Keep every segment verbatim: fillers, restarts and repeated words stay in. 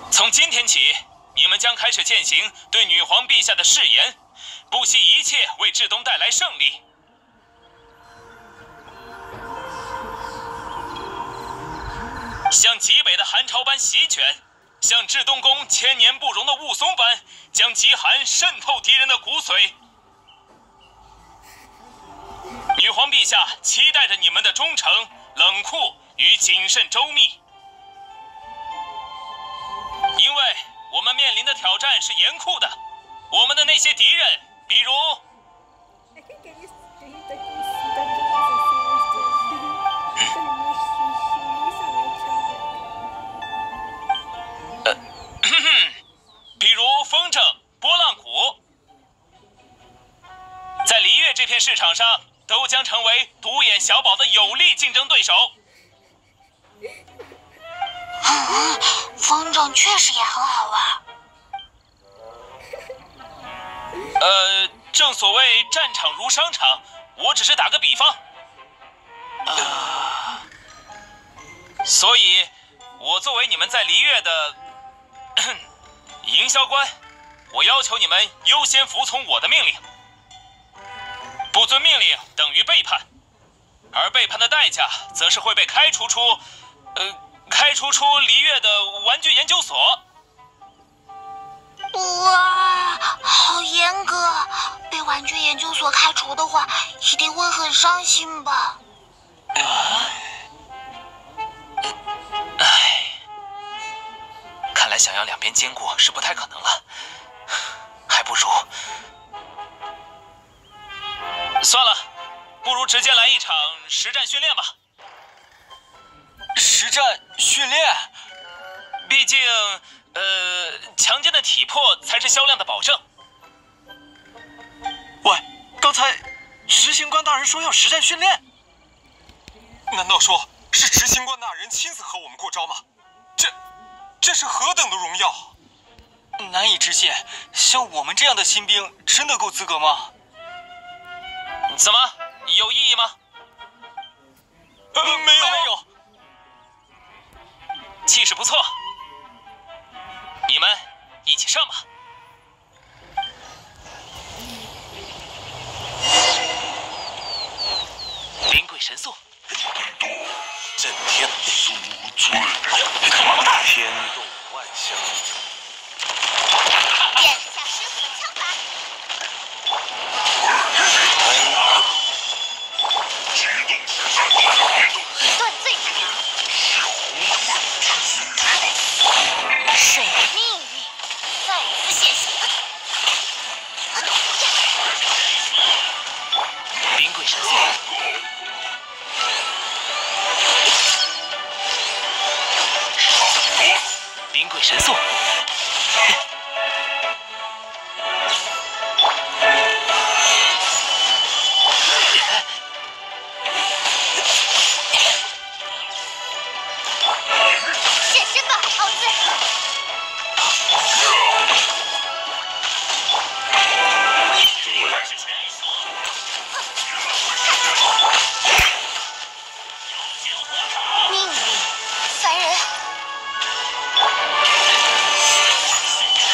从今天起，你们将开始践行对女皇陛下的誓言，不惜一切为至东带来胜利。像极北的寒潮般席卷，像至东宫千年不容的雾凇般，将极寒渗透敌人的骨髓。女皇陛下期待着你们的忠诚、冷酷与谨慎周密，因为我们面临的挑战是严酷的。我们的那些敌人，比如。 比如风筝、拨浪鼓，在璃月这片市场上，都将成为独眼小宝的有力竞争对手。 嗯，风筝确实也很好玩。 呃，正所谓战场如商场，我只是打个比方。呃，所以，我作为你们在璃月的。营销官，我要求你们优先服从我的命令。不遵命令等于背叛，而背叛的代价则是会被开除出，呃，开除出璃月的玩具研究所。 哇，好严格！被玩具研究所开除的话，一定会很伤心吧？ 唉。 看来想要两边兼顾是不太可能了，还不如算了，不如直接来一场实战训练吧。实战训练，毕竟，呃，强健的体魄才是销量的保证。 喂，刚才执行官大人说要实战训练，难道说是执行官大人亲自和我们过招吗？这。 这是何等的荣耀！难以置信，像我们这样的新兵，真的够资格吗？ 怎么，有异议吗？ 呃，没有，没有。 气势不错，你们一起上吧。灵鬼神速， 震天赎罪，天动万象。 见识下师傅的枪法。断罪之名。水命运再次现形。 灵鬼神速。 灵鬼神速， 现身吧，奥兹！命运，凡人。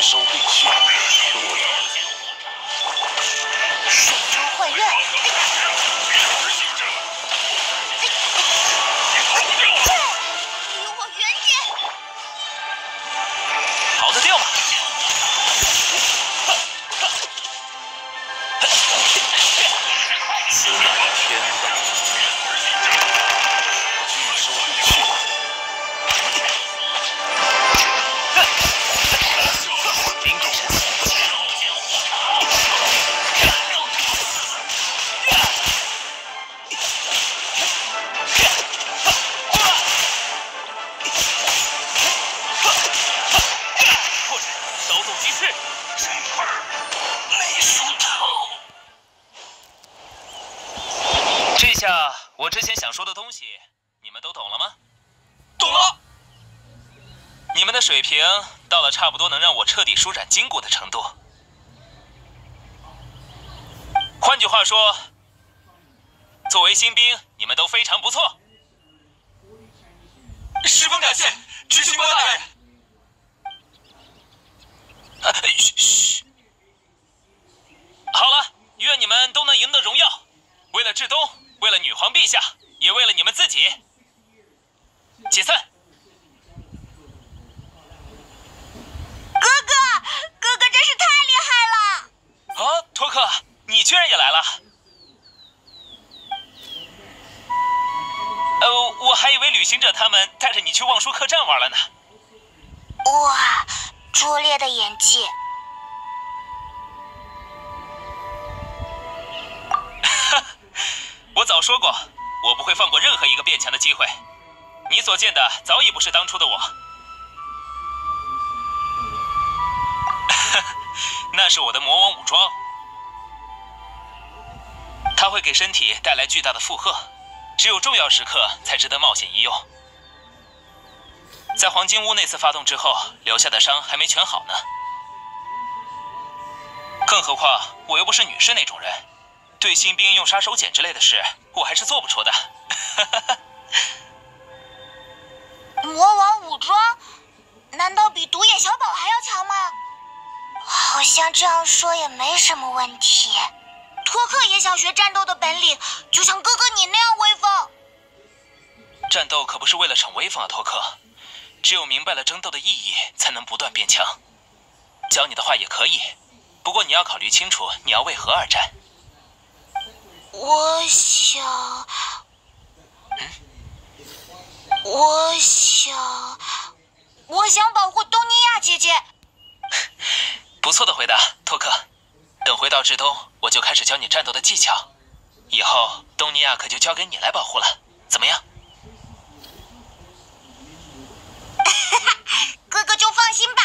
拒收并蓄。 水珠幻刃。离我远点！ 逃得掉吗？ 此乃天道，拒收并蓄。 灵鬼神器。破纸，手动击翅。雷叔头。这下我之前想说的东西，你们都懂了吗？ 懂了。 你们的水平到了差不多能让我彻底舒展筋骨的程度。换句话说，作为新兵，你们都非常不错。 十分感谢，执行官大人。 啊，嘘嘘。好了，愿你们都能赢得荣耀。为了至东，为了女皇陛下，也为了你们自己。解散。 哥哥，哥哥真是太厉害了！ 啊，托克，你居然也来了。呃，我还以为旅行者他们带着你去望舒客栈玩了呢。 哇，拙劣的演技！ 我早说过，我不会放过任何一个变强的机会。你所见的早已不是当初的我。那是我的魔王武装，它会给身体带来巨大的负荷，只有重要时刻才值得冒险一用。在黄金屋那次发动之后，留下的伤还没全好呢。更何况我又不是女士那种人，对新兵用杀手锏之类的事，我还是做不出的。 魔王武装，难道比独眼小宝还要强吗？好像这样说也没什么问题。托克也想学战斗的本领，就像哥哥你那样威风。 战斗可不是为了逞威风啊，托克。只有明白了争斗的意义，才能不断变强。教你的话也可以，不过你要考虑清楚，你要为何而战。 我想， 嗯， 我想，我想保护东尼亚姐姐。 不错的回答，托克。等回到至东，我就开始教你战斗的技巧。以后东尼亚可就交给你来保护了，怎么样？ 哥哥就放心吧。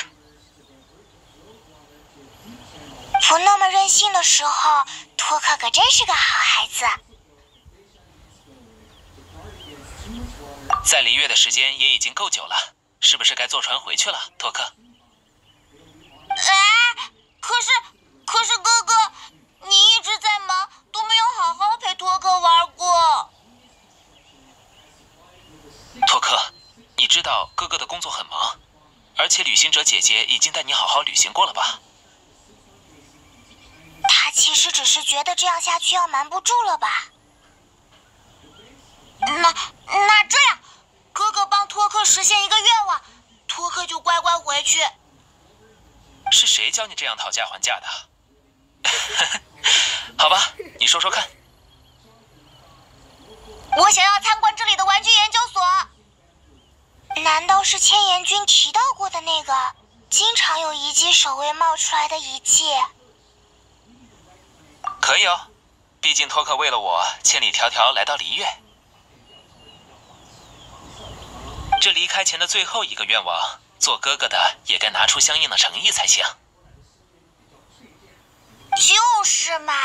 不那么任性的时候，托克可真是个好孩子。 在璃月的时间也已经够久了，是不是该坐船回去了，托克？ 哎，可是，可是哥哥，你一直在忙，都没有好好陪托克玩过。 托克，你知道哥哥的工作很忙，而且旅行者姐姐已经带你好好旅行过了吧？ 他其实只是觉得这样下去要瞒不住了吧？那那这样，哥哥帮托克实现一个愿望，托克就乖乖回去。 是谁教你这样讨价还价的？好吧，你说说看。 我想要参观这里的玩具研究所。难道是千岩君提到过的那个经常有遗迹守卫冒出来的遗迹？ 可以哦，毕竟托克为了我千里迢迢来到璃月。这离开前的最后一个愿望，做哥哥的也该拿出相应的诚意才行。 就是嘛，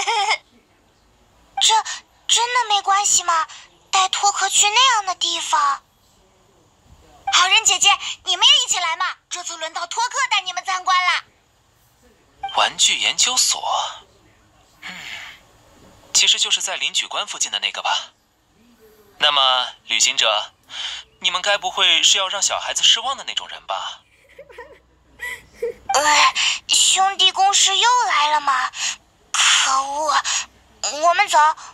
这真的没关系吗？带托克去那样的地方。好人姐姐，你们也一起来嘛！这次轮到托克带你们参观了。 玩具研究所，嗯，其实就是在临举关附近的那个吧。那么，旅行者，你们该不会是要让小孩子失望的那种人吧？ 呃， 吗？可恶！我们走。